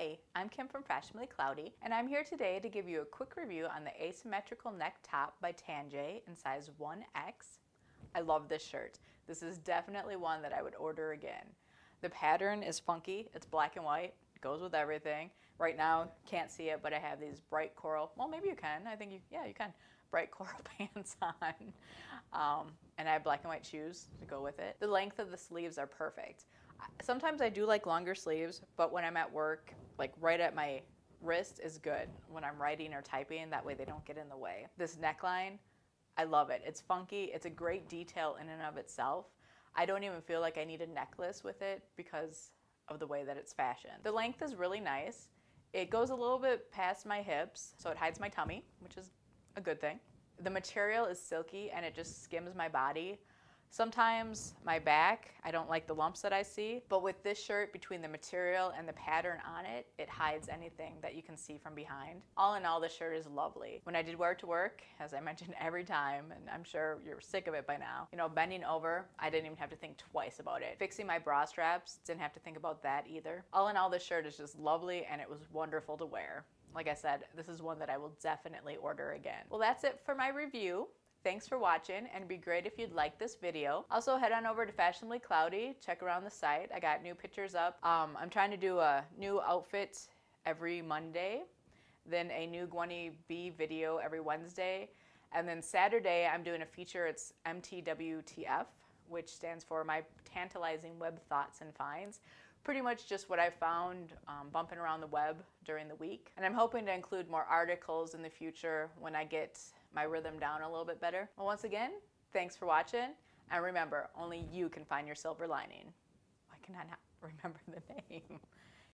Hey, I'm Kim from Fashionably Cloudy, and I'm here today to give you a quick review on the asymmetrical neck top by Tanjay in size 1X. I love this shirt. This is definitely one that I would order again. The pattern is funky. It's black and white. It goes with everything. Right now, can't see it, but I have these bright coral. Well, maybe you can. I think you can. Bright coral pants on. And I have black and white shoes to go with it. The length of the sleeves are perfect. Sometimes I do like longer sleeves, but when I'm at work, like right at my wrist is good when I'm writing or typing. That way they don't get in the way. This neckline, I love it. It's funky. It's a great detail in and of itself. I don't even feel like I need a necklace with it because of the way that it's fashioned. The length is really nice. It goes a little bit past my hips, so it hides my tummy, which is a good thing. The material is silky and it just skims my body. Sometimes my back, I don't like the lumps that I see, but with this shirt, between the material and the pattern on it, it hides anything that you can see from behind. All in all, this shirt is lovely. When I did wear it to work, as I mentioned every time, and I'm sure you're sick of it by now, bending over, I didn't even have to think twice about it. Fixing my bra straps, didn't have to think about that either. All in all, this shirt is just lovely and it was wonderful to wear. Like I said, this is one that I will definitely order again. Well, that's it for my review. Thanks for watching, and it'd be great if you'd like this video. Also, head on over to Fashionably Cloudy, check around the site. I got new pictures up. I'm trying to do a new outfit every Monday, then a new Gwenny B video every Wednesday, and then Saturday I'm doing a feature. It's MTWTF, which stands for My Tantalizing Web Thoughts and Finds. Pretty much just what I found bumping around the web during the week. And I'm hoping to include more articles in the future when I get my rhythm down a little bit better. Well, once again, thanks for watching. And remember, only you can find your silver lining. Why can I not remember the name?